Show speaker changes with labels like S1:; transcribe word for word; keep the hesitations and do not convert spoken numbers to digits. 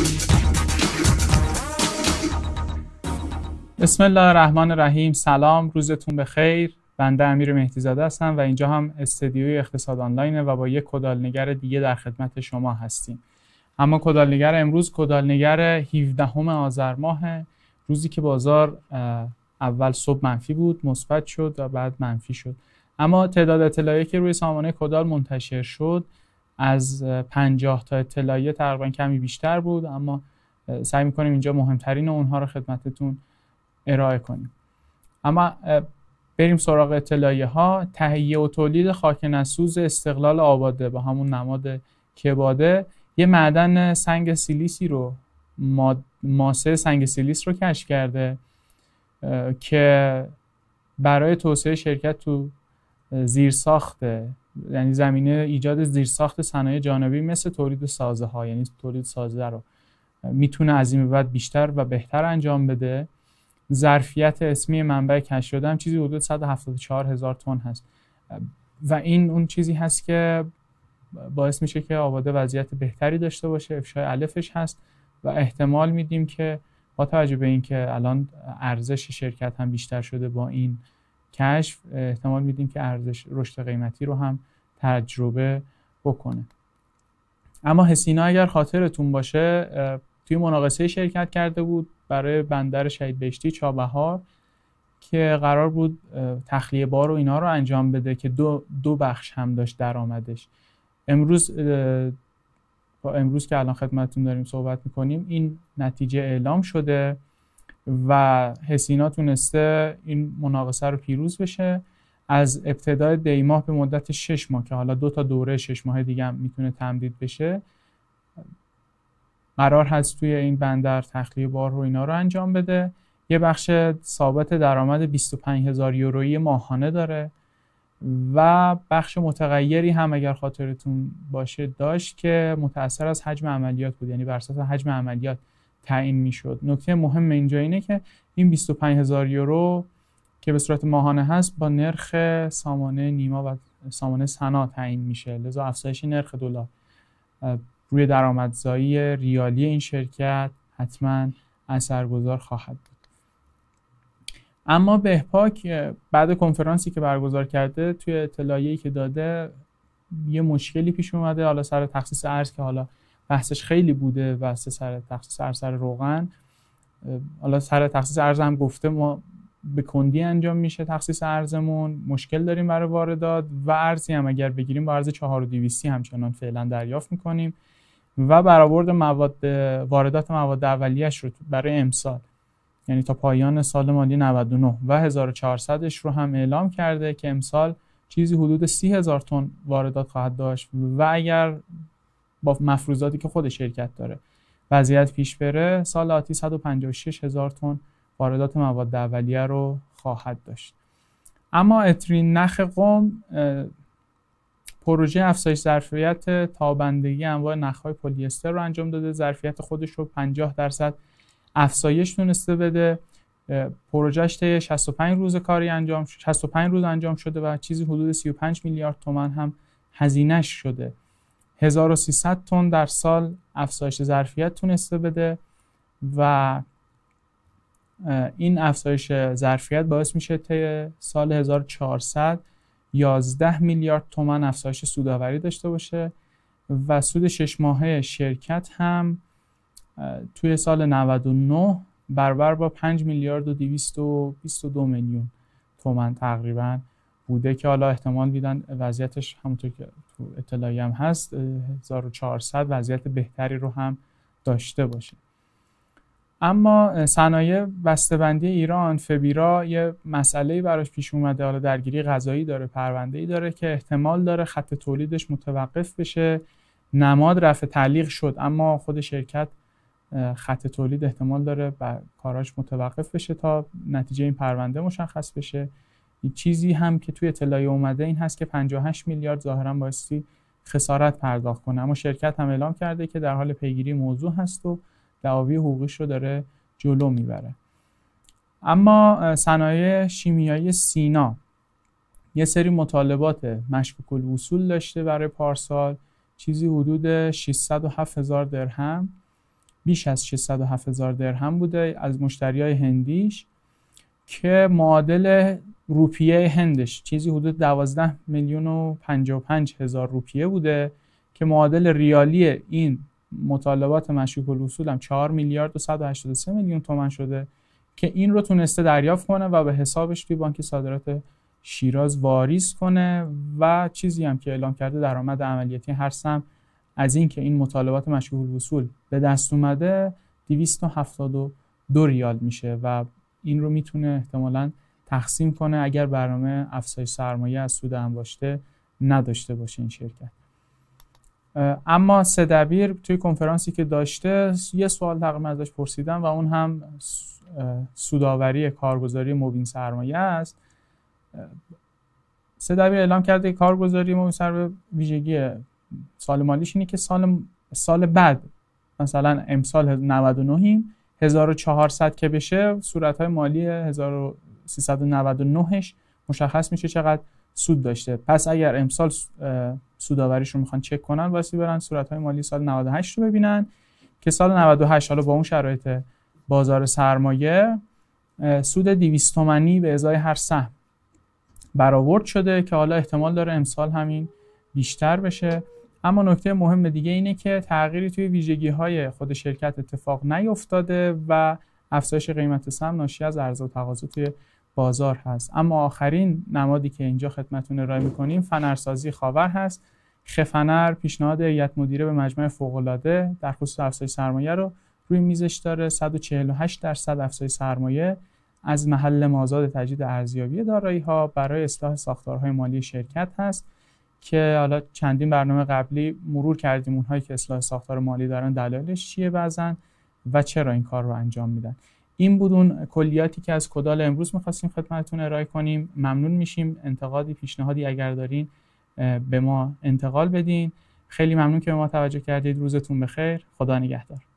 S1: بسم الله الرحمن الرحیم. سلام، روزتون بخیر. بنده امیر مهدیزاده هستم و اینجا هم استدیوی اقتصاد آنلاینه و با یک کدالنگر دیگه در خدمت شما هستیم. اما کدالنگر امروز کدالنگر هفدهم آذر ماه، روزی که بازار اول صبح منفی بود، مثبت شد و بعد منفی شد. اما تعداد اطلاعیه که روی سامانه کدال منتشر شد از پنجاه تا اطلاعیه تقریبا کمی بیشتر بود، اما سعی می‌کنیم اینجا مهمترین اونها رو خدمتتون ارائه کنیم. اما بریم سراغ اطلاعیه ها. تهیه و تولید خاک‌نسوز استقلال آباده با همون نماد کباده یه معدن سنگ سیلیسی رو ماسه سنگ سیلیس رو کشف کرده که برای توسعه شرکت تو زیرساخت، یعنی زمینه ایجاد زیرساخت صنایع جانبی مثل تولید سازه ها، یعنی تولید سازه رو میتونه از این به بعد بیشتر و بهتر انجام بده. ظرفیت اسمی منبع کشف شده هم چیزی حدود صد و هفتاد و چهار هزار تن هست و این اون چیزی هست که باعث میشه که آباده وضعیت بهتری داشته باشه. افشای الفش هست و احتمال میدیم که با توجه به اینکه الان ارزش شرکت هم بیشتر شده با این کشف، احتمال میدیم که ارزش رشد قیمتی رو هم تجربه بکنه. اما حسینا اگر خاطرتون باشه توی مناقصه شرکت کرده بود برای بندر شهید بهشتی چابهار که قرار بود تخلیه بار و اینا رو انجام بده که دو دو بخش هم داشت درآمدش. امروز با امروز که الان خدمتتون داریم صحبت میکنیم این نتیجه اعلام شده و حسینا تونسته این مناقصه رو پیروز بشه. از ابتدای دی ماه به مدت شش ماه که حالا دو تا دوره شش ماه دیگه هم میتونه تمدید بشه، قرار هست توی این بندر تخلیه بار رو اینا رو انجام بده. یه بخش ثابت درآمد بیست و پنج هزار یورویی ماهانه داره و بخش متغیری هم اگر خاطرتون باشه داشت که متأثر از حجم عملیات بود، یعنی بر اساس حجم عملیات تعیین میشد. نکته مهم اینجا اینه که این بیست و پنج هزار یورو که به صورت ماهانه هست با نرخ سامانه نیما و سامانه سنا تعیین میشه، لذا افزایش نرخ دلار روی درآمدزایی ریالی این شرکت حتما اثرگذار خواهد بود. اما بهپاک بعد کنفرانسی که برگزار کرده توی اطلاعیه‌ای که داده یه مشکلی پیش اومده، حالا سر تخصیص ارز که حالا بحثش خیلی بوده و سر تخصیص ارز سر روغن، حالا سر تخصیص ارز هم گفته ما به کندی انجام میشه تخصیص ارزمون، مشکل داریم برای واردات و ارزی هم اگر بگیریم با ارز چهار و دویست همچنان فعلا دریافت میکنیم و برآورد مواد واردات مواد اولیه‌اش رو برای امسال، یعنی تا پایان سال مالی نود و نه و هزار و چهارصدش رو هم اعلام کرده که امسال چیزی حدود سی هزار تن واردات خواهد داشت و اگر با مفروضاتی که خود شرکت داره وضعیت پیش بره سال آتی صد و پنجاه و شش هزار تن واردات مواد اولیه رو خواهد داشت. اما اترین نخ قم پروژه افزایش ظرفیت تابندگی انواع نخ‌های پلی استر رو انجام داده، ظرفیت خودش رو پنجاه درصد افزایش تونسته بده. پروژهش طی شصت و پنج روز کاری انجام شصت و پنج روز انجام شده و چیزی حدود سی و پنج میلیارد تومان هم هزینه‌اش شده. هزار و سیصد تن در سال افزایش ظرفیت تونسته بده و این افزایش ظرفیت باعث میشه طی سال هزار و چهارصد یازده میلیارد تومان افزایش سودآوری داشته باشه و سود شش ماهه شرکت هم توی سال نود و نه برابر با پنج میلیارد و دویست و بیست و دو میلیون تومان تقریبا بوده که حالا احتمال میدن وضعیتش همونطور که تو اطلاعیه هم هست هزار و چهارصد وضعیت بهتری رو هم داشته باشه. اما صنایع بسته‌بندی ایران فبیرا یه مسئله‌ای براش پیش اومده، حالا درگیری قضایی داره، پرونده‌ای داره که احتمال داره خط تولیدش متوقف بشه. نماد رفع تعلیق شد اما خود شرکت خط تولید احتمال داره و کاراش متوقف بشه تا نتیجه این پرونده مشخص بشه. این چیزی هم که توی اطلاعیه اومده این هست که پنجاه و هشت میلیارد ظاهراً بایستی خسارت پرداخت کنه، اما شرکت هم اعلام کرده که در حال پیگیری موضوع هست و دعاوی حقوقیش رو داره جلو میبره. اما صنایع شیمیایی سینا یه سری مطالبات مشکوک الوصول داشته برای پارسال، چیزی حدود ششصد و هفت هزار درهم بیش از ششصد و هفت هزار درهم بوده از مشتریای هندیش که معادل روپیه هندش چیزی حدود دوازده میلیون و پنجاه و پنج هزار روپیه بوده که معادل ریالی این مطالبات مشکوک الوصول هم چهار میلیارد و صد و هشتاد و سه میلیون تومان شده که این رو تونسته دریافت کنه و به حسابش توی بانک صادرات شیراز واریز کنه و چیزی هم که اعلام کرده درآمد عملیاتی هر سهم از این که این مطالبات مشکوک الوصول به دست اومده دویست و هفتاد و دو ریال میشه و این رو میتونه احتمالاً تقسیم کنه اگر برنامه افزایش سرمایه از سود انباشته نداشته باشه این شرکت. اما سدبیر توی کنفرانسی که داشته یه سوال تقریبا ازش پرسیدم و اون هم سودآوری کارگزاری مبین سرمایه است. سدبیر اعلام کرده که کارگزاری مبین سرمایه ویژگی سال مالیش اینه که سال سال بعد مثلا امسال نود و نه هزار و چهارصد که بشه صورت‌های مالی هزار و سیصد و نود و نه ش مشخص میشه چقدر سود داشته. پس اگر امسال سودآوریش رو میخوان چک کنن واسه برن صورت‌های مالی سال نود و هشت رو ببینن که سال نود و هشت حالا با اون شرایط بازار سرمایه سود دویست تومانی به ازای هر سهم برآورد شده که حالا احتمال داره امسال همین بیشتر بشه. اما نکته مهم دیگه اینه که تغییری توی ویژگی‌های خود شرکت اتفاق نیفتاده و افزایش قیمت سهم ناشی از عرضه و تقاضا توی بازار هست. اما آخرین نمادی که اینجا خدمتتون ارائه می‌کنیم فنرسازی خاور هست. خفنر پیشنهاد هیئت مدیره به مجمع فوق‌العاده در خصوص افزایش سرمایه رو روی میزش داره. صد و چهل و هشت درصد افزایش سرمایه از محل مازاد تجدید ارزیابی دارایی‌ها برای اصلاح ساختارهای مالی شرکت هست که حالا چندین برنامه قبلی مرور کردیم اونهایی که اصلاح ساختار مالی دارن دلایلش چیه بعضن و چرا این کار رو انجام میدن. این بود اون کلیاتی که از کدال امروز می‌خواستیم خدمتتون ارائه کنیم. ممنون میشیم انتقادی پیشنهادی اگر دارین به ما انتقال بدین. خیلی ممنون که به ما توجه کردید. روزتون بخیر. خدا نگهدار.